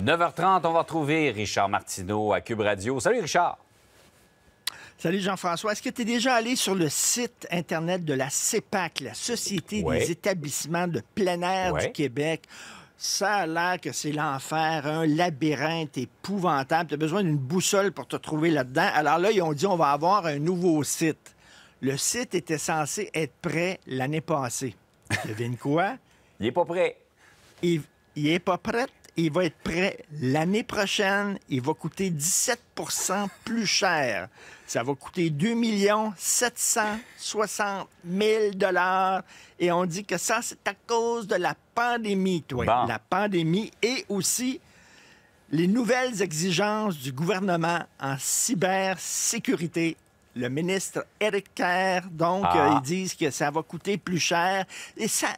9h30, on va retrouver Richard Martineau à Cube Radio. Salut, Richard. Salut Jean-François. Est-ce que tu es déjà allé sur le site Internet de la CEPAC, la Société des établissements de plein air du Québec? Ça a l'air que c'est l'enfer, un labyrinthe épouvantable. Tu as besoin d'une boussole pour te trouver là-dedans. Alors là, ils ont dit on va avoir un nouveau site. Le site était censé être prêt l'année passée. Devine quoi? Il n'est pas prêt. Il n'est pas prêt. Il va être prêt l'année prochaine. Il va coûter 17 plus cher. Ça va coûter 2 760 000 $. Et on dit que ça, c'est à cause de la pandémie, toi. Bon. La pandémie et aussi les nouvelles exigences du gouvernement en cybersécurité. Le ministre Éric Kerr, donc, ils disent que ça va coûter plus cher. Et ça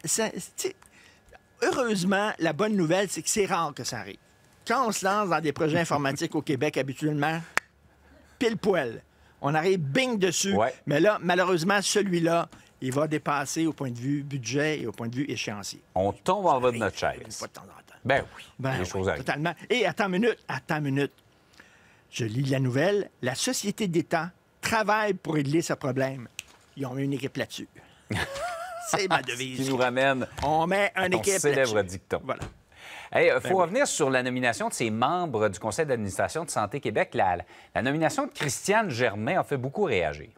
heureusement, la bonne nouvelle, c'est que c'est rare que ça arrive. Quand on se lance dans des projets informatiques au Québec, habituellement, pile poil. On arrive bing dessus. Ouais. Mais là, malheureusement, celui-là, il va dépasser au point de vue budget et au point de vue échéancier. On tombe en bas de notre Une chaise. fois de temps en temps. Ben oui, Ben les oui, choses arrivent. totalement. Et attends une minute. Je lis la nouvelle. La Société d'État travaille pour régler ce problème. Ils ont mis une équipe là-dessus. C'est ma devise. Qui nous ramène On met une ton équipe célèbre là-dessus. dicton. Voilà. Il faut revenir sur la nomination de ces membres du Conseil d'administration de Santé Québec. La nomination de Christiane Germain a fait beaucoup réagir.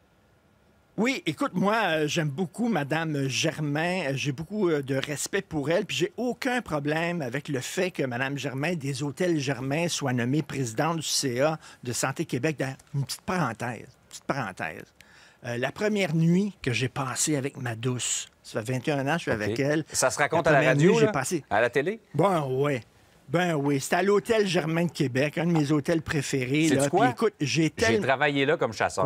Oui, écoute, moi, j'aime beaucoup Mme Germain. J'ai beaucoup de respect pour elle. Puis j'ai aucun problème avec le fait que Mme Germain, des Hôtels Germain, soit nommée présidente du CA de Santé Québec. D'ailleurs, une petite parenthèse. La première nuit que j'ai passée avec ma douce, ça fait 21 ans que je suis avec elle. Ça se raconte La à la première radio, nuit, j'ai là? passé... À la télé? Ben oui, c'était à l'Hôtel Germain de Québec, un de mes hôtels préférés. Sais-tu Là. quoi? Puis écoute, j'ai travaillé là comme chasseur. Ouais.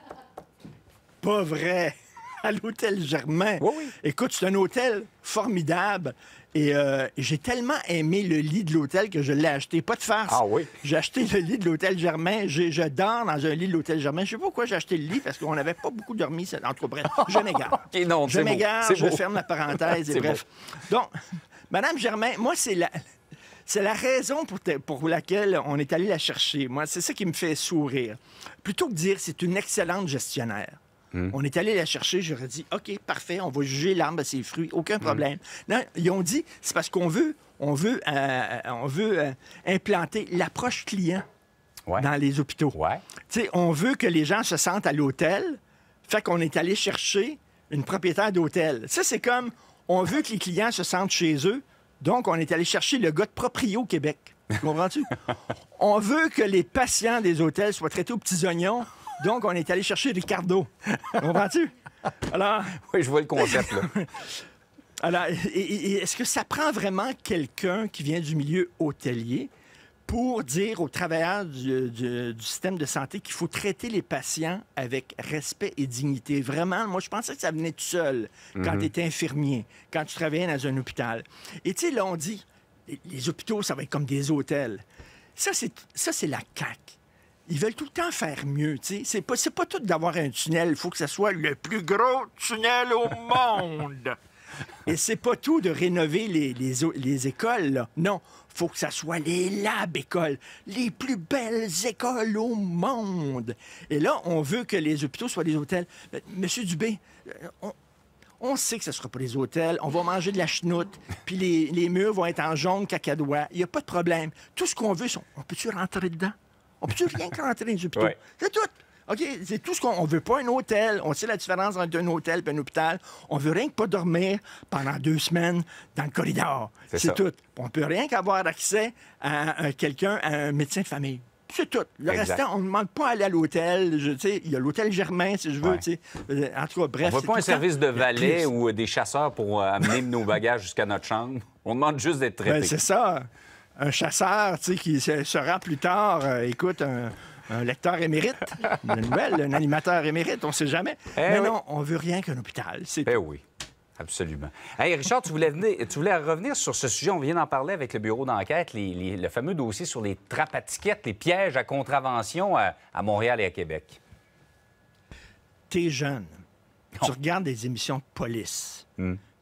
Pas vrai. À l'Hôtel Germain. Oui. Écoute, c'est un hôtel formidable. Et j'ai tellement aimé le lit de l'hôtel que je l'ai acheté. Pas de farce. Ah oui? J'ai acheté le lit de l'Hôtel Germain. Je dors dans un lit de l'Hôtel Germain. Je sais pas pourquoi j'ai acheté le lit, parce qu'on n'avait pas beaucoup dormi. En tout cas, bref, je m'égare. OK, non, Je m'égare, c'est je beau. ferme la parenthèse et C'est bref. Donc, Madame Germain, moi, c'est la raison pour laquelle on est allé la chercher. Moi, c'est ça qui me fait sourire. Plutôt que de dire c'est une excellente gestionnaire. On est allé la chercher, j'aurais dit, OK, parfait, on va juger l'arbre à ses fruits, aucun problème. Non, ils ont dit, c'est parce qu'on veut implanter l'approche client dans les hôpitaux. Ouais. Tu sais, on veut que les gens se sentent à l'hôtel, fait qu'on est allé chercher une propriétaire d'hôtel. Ça, c'est comme, on veut que les clients se sentent chez eux, donc on est allé chercher le gars de proprio au Québec. Comprends-tu? On veut que les patients des hôtels soient traités aux petits oignons, donc on est allé chercher Ricardo. Comprends-tu? Alors... Oui, je vois le concept, là. Alors, est-ce que ça prend vraiment quelqu'un qui vient du milieu hôtelier pour dire aux travailleurs du système de santé qu'il faut traiter les patients avec respect et dignité? Vraiment, moi, je pensais que ça venait tout seul quand tu étais infirmier, quand tu travaillais dans un hôpital. Et tu sais, là, on dit, les hôpitaux, ça va être comme des hôtels. Ça, c'est la CAQ. Ils veulent tout le temps faire mieux, tu sais. C'est pas tout d'avoir un tunnel. Il faut que ça soit le plus gros tunnel au monde. Et c'est pas tout de rénover les écoles, là. Non, faut que ça soit les lab-écoles, les plus belles écoles au monde. Et là, on veut que les hôpitaux soient des hôtels. Monsieur Dubé, on sait que ce ne sera pas des hôtels. On va manger de la chenoute, puis les murs vont être en jaune cacadois. Il n'y a pas de problème. Tout ce qu'on veut, on peut-tu rentrer dedans? On peut-tu rien que rentrer dans les hôpitaux? Ouais. C'est tout. OK, c'est tout ce qu'on veut pas un hôtel. On sait la différence entre un hôtel et un hôpital. On veut rien que pas dormir pendant 2 semaines dans le corridor. C'est tout. On peut rien qu'avoir accès à quelqu'un, à un médecin de famille. C'est tout. Le restant, on ne demande pas à aller à l'hôtel. Il y a l'hôtel Germain, si je veux. Ouais. En tout cas, bref. On ne veut pas un service de valet ou des chasseurs pour amener nos bagages jusqu'à notre chambre. On demande juste d'être traité. Ben, c'est ça. Un chasseur, qui sera plus tard, écoute, un lecteur émérite, une nouvelle, un animateur émérite, on ne sait jamais. Mais non, on veut rien qu'un hôpital. Oui, absolument. Hey, Richard, tu voulais revenir sur ce sujet. On vient d'en parler avec le bureau d'enquête, le fameux dossier sur les trappes à tickets, les pièges à contravention à Montréal et à Québec. T'es jeune. Tu regardes des émissions de police.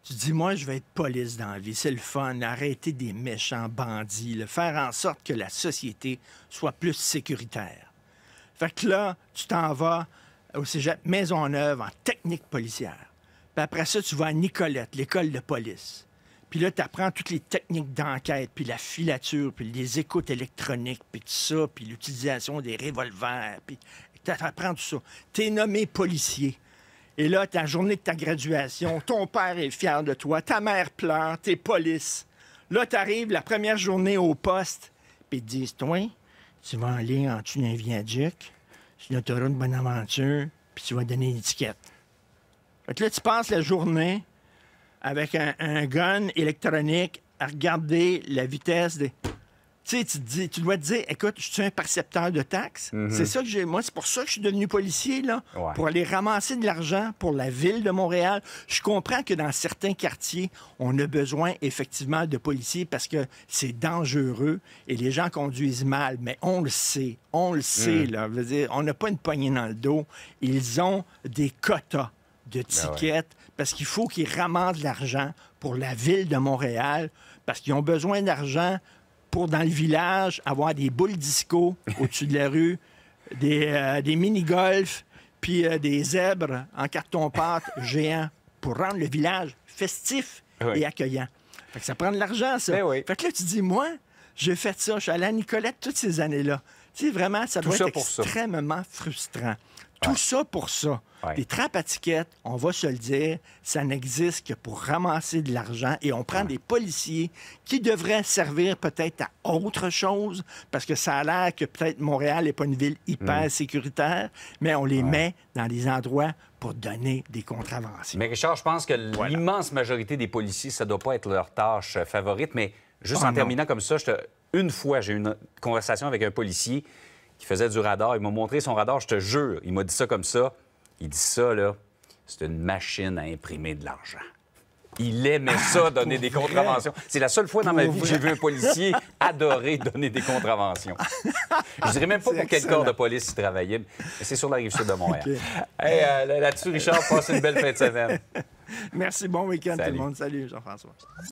Tu dis, moi, je vais être police dans la vie. C'est le fun. Arrêter des méchants bandits. Faire en sorte que la société soit plus sécuritaire. Fait que là, tu t'en vas au cégep Maisonneuve en technique policière. Puis après ça, tu vas à Nicolette, l'école de police. Puis là, tu apprends toutes les techniques d'enquête, puis la filature, puis les écoutes électroniques, puis tout ça, puis l'utilisation des revolvers, puis tu apprends tout ça. Tu es nommé policier. Et là, ta journée de ta graduation, ton père est fier de toi, ta mère pleure, t'es police. Là, tu arrives la première journée au poste, puis ils te disent, toi, tu vas aller en dessous d'un viaduc, sur l'autoroute Bonaventure, puis tu vas donner l'étiquette. Fait que là, tu passes la journée avec un gun électronique à regarder la vitesse des... Tu sais, tu dois te dire, écoute, je suis un percepteur de taxes. C'est ça que j'ai... Moi, c'est pour ça que je suis devenu policier, là, pour aller ramasser de l'argent pour la ville de Montréal. Je comprends que dans certains quartiers, on a besoin, effectivement, de policiers parce que c'est dangereux et les gens conduisent mal. Mais on le sait. On le sait, là. Je veux dire, on n'a pas une poignée dans le dos. Ils ont des quotas de tickets parce qu'il faut qu'ils ramassent de l'argent pour la ville de Montréal parce qu'ils ont besoin d'argent pour, dans le village, avoir des boules disco au-dessus de la rue, des mini-golf, puis des zèbres en carton-pâte géants pour rendre le village festif et accueillant. Fait que ça prend de l'argent, ça. Fait que là, tu dis, moi, j'ai fait ça. Je suis allé à Nicolette toutes ces années-là. Tu sais, vraiment, ça doit être extrêmement frustrant. Tout ça pour ça. Les trappes à tickets, on va se le dire, ça n'existe que pour ramasser de l'argent et on prend des policiers qui devraient servir peut-être à autre chose parce que ça a l'air que peut-être Montréal n'est pas une ville hyper sécuritaire, mais on les met dans des endroits pour donner des contraventions. Mais Richard, je pense que l'immense majorité des policiers, ça ne doit pas être leur tâche favorite, mais juste en terminant comme ça, une fois, j'ai eu une conversation avec un policier qui faisait du radar. Il m'a montré son radar, je te jure. Il m'a dit ça comme ça. Il dit ça, là, c'est une machine à imprimer de l'argent. Il aimait ça, donner des contraventions. C'est la seule fois dans ma vie que j'ai vu un policier adorer donner des contraventions. Je dirais même pas pour quel corps de police il travaillait, mais c'est sur la Rive-Sud de Montréal. Hey, là-dessus, Richard, passe une belle fin de semaine. Merci, bon week-end tout le monde. Salut, Jean-François.